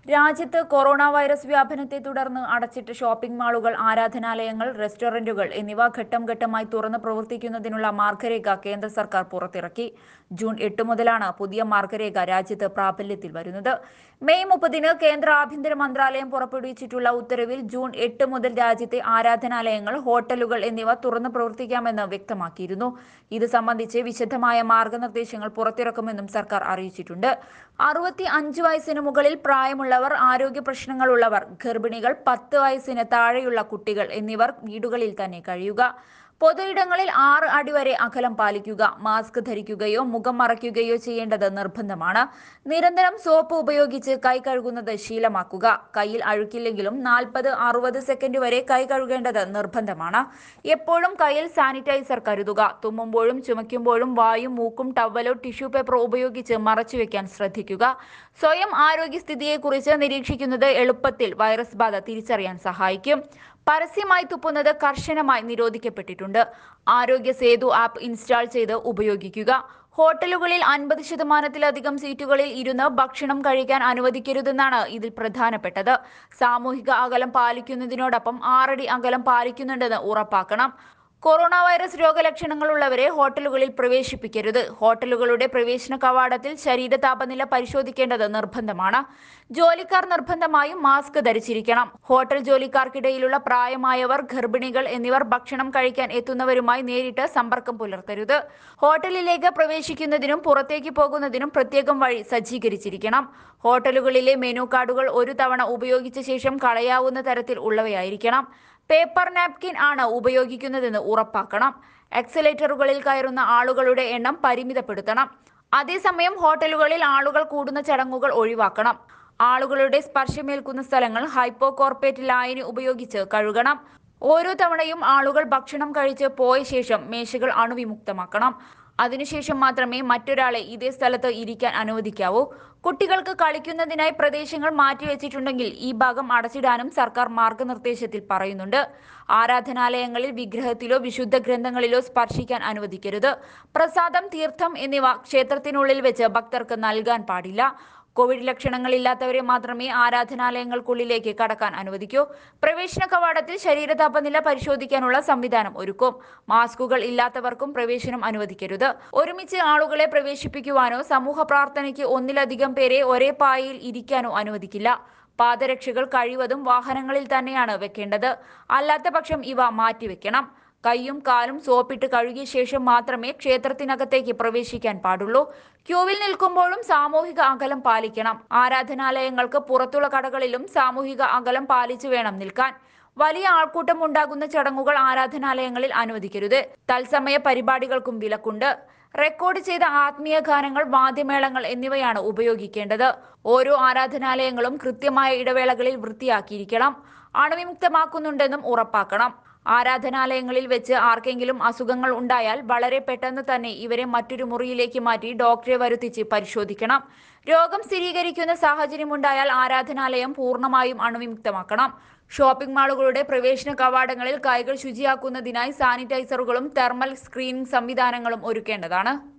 രാജ്യത്ത് corona virus വ്യാപനത്തെ തുടർന്ന് അടച്ചിട്ട ഷോപ്പിംഗ് മാളുകൾ, ആരാധനാലയങ്ങൾ, റെസ്റ്റോറന്റുകൾ എന്നിവ ഘട്ടം ഘട്ടമായി തുറന്ന് പ്രവർത്തിക്കുന്നതിനുള്ള മാർഗരേഖ കേന്ദ്ര സർക്കാർ പുറത്തിറക്കി. ജൂൺ 8 മുതലാണ് പുതിയ മാർഗരേഖ രാജ്യത്ത് പ്രാബല്യത്തിൽ വരുന്നത്. മെയ് 30-ന് കേന്ദ്ര ആഭ്യന്തര മന്ത്രാലയം പുറപ്പെടുവിച്ചിട്ടുള്ള ഉത്തരവിൽ ജൂൺ 8 മുതൽ രാജ്യത്തെ ആരാധനാലയങ്ങൾ, ഹോട്ടലുകൾ എന്നിവ തുറന്ന് പ്രവർത്തിക്കാമെന്ന് വ്യക്തമാക്കിയിരുന്നു. ഇത് സംബന്ധിച്ച് വിശദമായ മാർഗനിർദ്ദേശങ്ങൾ പുറത്തിറക്കുമെന്നും സർക്കാർ അറിയിച്ചിട്ടുണ്ട്. 65 വയസ്സിന് മുകളിൽ പ്രായമുള്ളവർ, ആരോഗ്യ പ്രശ്നങ്ങളുള്ളവർ, ഗർഭിണികൾ, 10 വയസ്സിന് താഴെയുള്ള കുട്ടികൾ എന്നിവർ വീടുകളിൽ തന്നെ കഴിയുക. പൊതുയിടങ്ങളിൽ 6 അടി വരെ അകലം പാലിക്കുക. മാസ്ക് ധരിക്കുകയോ മുഖം മറയ്ക്കുകയോ ചെയ്യേണ്ടത് നിർബന്ധമാണ്. നിരന്തരം സോപ്പ് ഉപയോഗിച്ച് കൈ കഴുകുന്നത് ശീലമാക്കുക. കൈയിൽ അഴുക്കില്ലെങ്കിലും 40-60 സെക്കൻഡ് വരെ കൈ കഴുകേണ്ടത് നിർബന്ധമാണ്. എപ്പോഴും കയ്യിൽ സാനിറ്റൈസർ കരുതുക. തുമ്മുമ്പോഴും ചുമയ്ക്കുമ്പോഴും വായും മൂക്കും ടവലോ ടിഷ്യൂ പേപ്പറോ ഉപയോഗിച്ച് മറച്ചുവെക്കാൻ ശ്രദ്ധിക്കുക. സ്വയം ആരോഗ്യസ്ഥിതിയെക്കുറിച്ച് നിരീക്ഷിക്കുന്നത് എളുപ്പത്തിൽ വൈറസ് ബാധ തിരിച്ചറിയാൻ സഹായിക്കും. പരസ്യമായി തുപ്പുന്നത് കർശനമായി നിരോധിക്കപ്പെട്ടിട്ടുണ്ട്. ആരോഗ്യ സേതു ആപ്പ് ഇൻസ്റ്റാൾ ചെയ്ത് ഉപയോഗിക്കുക. ഹോട്ടലുകളിൽ 50%-ലധികം സീറ്റുകളിൽ ഇരുന്ന് ഭക്ഷണം കഴിക്കാൻ അനുവദിക്കരുതെന്നാണ് ഇതിൽ പ്രധാനപ്പെട്ടത്. സാമൂഹിക അകലം പാലിക്കുന്നതിനോടൊപ്പം 6 അടി അകലം പാലിക്കുന്നുണ്ടെന്ന് ഉറപ്പാക്കണം. കൊറോണ വൈറസ് രോഗലക്ഷണങ്ങളുള്ളവരെ ഹോട്ടലുകളിൽ പ്രവേശിപ്പിക്കരുത്. ഹോട്ടലുകളുടെ പ്രവേശന കവാടത്തിൽ ശരീര താപനില പരിശോധിക്കേണ്ടത് നിർബന്ധമാണ്. ജോലിക്കാർ നിർബന്ധമായും മാസ്ക് ധരിച്ചിരിക്കണം. ഹോട്ടൽ ജോലിക്കാർക്കിടയിലുള്ള പ്രായമായവർ, ഗർഭിണികൾ എന്നിവർ ഭക്ഷണം കഴിക്കാൻ എത്തുന്നവരുമായി നേരിട്ട് സമ്പർക്കം പുലർത്തരുത്. ഹോട്ടലിലേക്ക് പ്രവേശിക്കുന്നതിനും പുറത്തേക്ക് പോകുന്നതിനും പ്രത്യേകം വഴി സജ്ജീകരിച്ചിരിക്കണം. ഹോട്ടലുകളിലെ മെനു കാർഡുകൾ ഒരു തവണ ഉപയോഗിച്ച ശേഷം കളയാവുന്ന തരത്തിൽ ഉള്ളവയായിരിക്കണം. പേപ്പർ നാപ്കിൻ ആണ് ഉപയോഗിക്കുന്നതെന്ന് ഉറപ്പാക്കണം. എക്സലേറ്ററുകളിൽ കയറുന്ന ആളുകളുടെ എണ്ണം പരിമിതപ്പെടുത്തണം. അതേസമയം ഹോട്ടലുകളിൽ ആളുകൾ കൂടുന്ന ചടങ്ങുകൾ ഒഴിവാക്കണം. ആളുകളുടെ സ്പർശമേൽക്കുന്ന സ്ഥലങ്ങൾ ഹൈപ്പോകോർപ്പേറ്റ് ലായനി ഉപയോഗിച്ച് കഴുകണം. ഓരോ തവണയും ആളുകൾ ഭക്ഷണം കഴിച്ച് പോയ ശേഷം മേശകൾ അണുവിമുക്തമാക്കണം. അതിനുശേഷം മാത്രമേ മറ്റൊരാളെ ഇതേ സ്ഥലത്ത് ഇരിക്കാൻ അനുവദിക്കാവൂ. കുട്ടികൾക്ക് കളിക്കുന്നതിനായി പ്രദേശങ്ങൾ മാറ്റിവെച്ചിട്ടുണ്ടെങ്കിൽ ഈ ഭാഗം അടച്ചിടാനും സർക്കാർ മാർഗനിർദ്ദേശത്തിൽ പറയുന്നുണ്ട്. ആരാധനാലയങ്ങളിൽ വിഗ്രഹത്തിലോ വിശുദ്ധ ഗ്രന്ഥങ്ങളിലോ സ്പർശിക്കാൻ അനുവദിക്കരുത്. പ്രസാദം, തീർത്ഥം എന്നിവ ക്ഷേത്രത്തിനുള്ളിൽ വെച്ച് ഭക്തർക്ക് നൽകാൻ പാടില്ല. കോവിഡ് ലക്ഷണങ്ങളില്ലാത്തവരെ മാത്രമേ ആരാധനാലയങ്ങൾക്കുള്ളിലേക്ക് കടക്കാൻ അനുവദിക്കൂ. പ്രവേശന കവാടത്തിൽ ശരീര താപനില പരിശോധിക്കാനുള്ള സംവിധാനം ഒരുക്കും. മാസ്കുകൾ ഇല്ലാത്തവർക്കും പ്രവേശനം അനുവദിക്കരുത്. ഒരുമിച്ച് ആളുകളെ പ്രവേശിപ്പിക്കുവാനോ സമൂഹ പ്രാർത്ഥനയ്ക്ക് ഒന്നിലധികം പേരെ ഒരേ പായയിൽ ഇരിക്കാനോ അനുവദിക്കില്ല. പാദരക്ഷകൾ കഴിവതും വാഹനങ്ങളിൽ തന്നെയാണ് വെക്കേണ്ടത്. അല്ലാത്ത പക്ഷം ഇവ മാറ്റിവെക്കണം. കൈയും കാലും സോപ്പിട്ട് കഴുകിയ ശേഷം മാത്രമേ ക്ഷേത്രത്തിനകത്തേക്ക് പ്രവേശിക്കാൻ പാടുള്ളൂ. ക്യൂവിൽ നിൽക്കുമ്പോഴും സാമൂഹിക അകലം പാലിക്കണം. ആരാധനാലയങ്ങൾക്ക് പുറത്തുള്ള കടകളിലും സാമൂഹിക അകലം പാലിച്ചു വേണം നിൽക്കാൻ. വലിയ ആൾക്കൂട്ടം ഉണ്ടാകുന്ന ചടങ്ങുകൾ ആരാധനാലയങ്ങളിൽ അനുവദിക്കരുത്. തത്സമയ പരിപാടികൾക്കും വിലക്കുണ്ട്. റെക്കോർഡ് ചെയ്ത ആത്മീയ ഗാനങ്ങൾ, വാദ്യമേളങ്ങൾ എന്നിവയാണ് ഉപയോഗിക്കേണ്ടത്. ഓരോ ആരാധനാലയങ്ങളും കൃത്യമായ ഇടവേളകളിൽ വൃത്തിയാക്കിയിരിക്കണം. അണുവിമുക്തമാക്കുന്നുണ്ടെന്നും ഉറപ്പാക്കണം. ആരാധനാലയങ്ങളിൽ വെച്ച് ആർക്കെങ്കിലും അസുഖങ്ങൾ ഉണ്ടായാൽ വളരെ പെട്ടെന്ന് തന്നെ ഇവരെ മറ്റൊരു മുറിയിലേക്ക് മാറ്റി ഡോക്ടറെ വരുത്തിച്ച് പരിശോധിക്കണം. രോഗം സ്ഥിരീകരിക്കുന്ന സാഹചര്യമുണ്ടായാൽ ആരാധനാലയം പൂർണ്ണമായും അണുവിമുക്തമാക്കണം. ഷോപ്പിംഗ് മാളുകളുടെ പ്രവേശന കവാടങ്ങളിൽ കൈകൾ ശുചിയാക്കുന്നതിനായി സാനിറ്റൈസറുകളും തെർമൽ സ്ക്രീനിംഗ് സംവിധാനങ്ങളും ഒരുക്കേണ്ടതാണ്.